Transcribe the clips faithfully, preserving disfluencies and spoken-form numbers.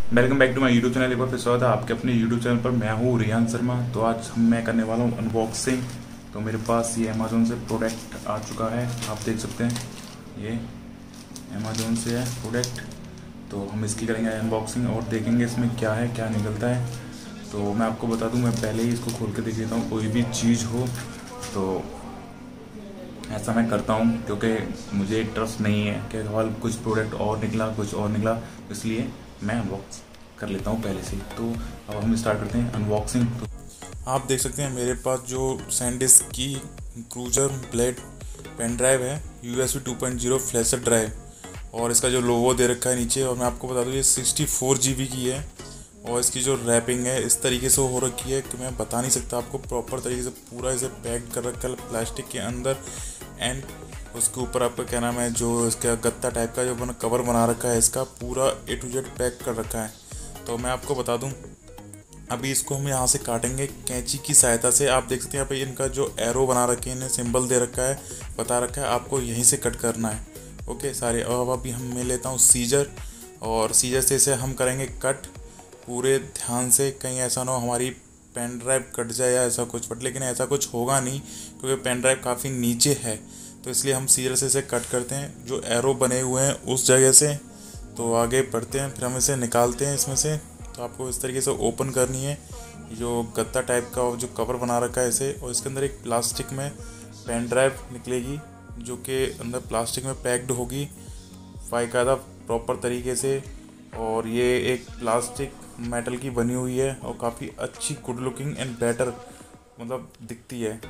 Welcome back to my YouTube channel. एक बार फिर स्वागत है आपके अपने यूट्यूब चैनल पर। मैं हूँ रियान शर्मा। तो आज हम मैं करने वाला हूँ अनबॉक्सिंग। तो मेरे पास ये अमेज़ोन से प्रोडक्ट आ चुका है, आप देख सकते हैं ये अमेज़ोन से है प्रोडक्ट। तो हम इसकी करेंगे अनबॉक्सिंग और देखेंगे इसमें क्या है क्या निकलता है। तो मैं आपको बता दूँ, मैं पहले ही इसको खोल के देख लेता हूँ। कोई भी चीज़ हो तो ऐसा मैं करता हूँ, क्योंकि मुझे ट्रस्ट नहीं है कि हमारा कुछ प्रोडक्ट और निकला कुछ और निकला, इसलिए मैं अनबॉक्स कर लेता हूँ पहले से। तो अब हम स्टार्ट करते हैं अनबॉक्सिंग। तो आप देख सकते हैं मेरे पास जो सैनडिस्क की क्रूजर ब्लेड पेन ड्राइव है, U S B two point zero flasher drive, और इसका जो लोगो दे रखा है नीचे। और मैं आपको बता दूँ ये सिक्सटी फोर जी बी की है, और इसकी जो रैपिंग है इस तरीके से हो रखी है कि मैं बता नहीं सकता आपको। प्रॉपर तरीके से पूरा इसे पैक कर रखा है प्लास्टिक के अंदर, एंड उसके ऊपर आपका क्या नाम है, जो इसका गत्ता टाइप का जो बना कवर बना रखा है, इसका पूरा ए टू जेड पैक कर रखा है। तो मैं आपको बता दूं, अभी इसको हम यहाँ से काटेंगे कैंची की सहायता से। आप देख सकते हैं यहाँ पे इनका जो एरो बना रखे हैं, इन्हें सिंबल दे रखा है, बता रखा है आपको यहीं से कट करना है। ओके सारे। अब अभी हम मैं लेता हूँ सीजर, और सीजर से इसे हम करेंगे कट पूरे ध्यान से, कहीं ऐसा ना हो हमारी पेन ड्राइव कट जाए या ऐसा कुछ। बट लेकिन ऐसा कुछ होगा नहीं, क्योंकि पेन ड्राइव काफ़ी नीचे है, तो इसलिए हम सीजर से इसे कट करते हैं जो एरो बने हुए हैं उस जगह से। तो आगे बढ़ते हैं, फिर हम इसे निकालते हैं इसमें से। तो आपको इस तरीके से ओपन करनी है जो गत्ता टाइप का जो कवर बना रखा है इसे, और इसके अंदर एक प्लास्टिक में पेन ड्राइव निकलेगी जो कि अंदर प्लास्टिक में पैक्ड होगी बाकायदा प्रॉपर तरीके से। और ये एक प्लास्टिक मेटल की बनी हुई है और काफ़ी अच्छी गुड लुकिंग एंड बेटर मतलब दिखती है।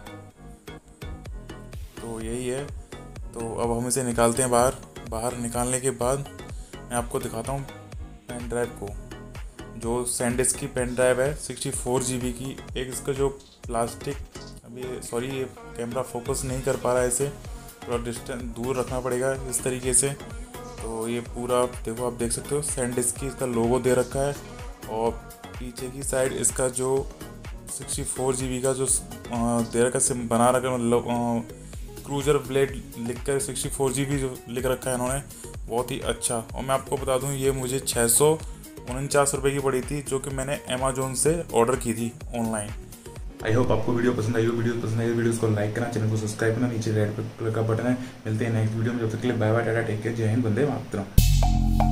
तो यही है। तो अब हम इसे निकालते हैं बाहर। बाहर निकालने के बाद मैं आपको दिखाता हूँ पेन ड्राइव को। जो सैनडिस्क की पेन ड्राइव है सिक्सटी फोर जी बी की। एक इसका जो प्लास्टिक, अभी सॉरी ये कैमरा फोकस नहीं कर पा रहा है, इसे थोड़ा डिस्टेंस दूर रखना पड़ेगा इस तरीके से। तो ये पूरा देखो, आप देख सकते हो सैनडिस्क की इसका लोगो दे रखा है, और पीछे की साइड इसका जो सिक्सटी फोर जी बी का जो दे रखा है बना रखा मतलब क्रूजर ब्लेड लिखकर सिक्सटी फोर जी बी जो लिख रखा है इन्होंने, बहुत ही अच्छा। और मैं आपको बता दूं ये मुझे छः सौ उनचास रुपये की पड़ी थी, जो कि मैंने अमेज़ोन से ऑर्डर की थी ऑनलाइन। आई होप आपको वीडियो पसंद आई हो। वीडियो पसंद आई वीडियो को लाइक करना, चैनल को सब्सक्राइब करना, नीचे रेड कलर का बटन है। मिलते हैं नेक्स्ट वीडियो में, जब तक के लिए bye bye tata take care, जय हिंद, वंदे मातरम।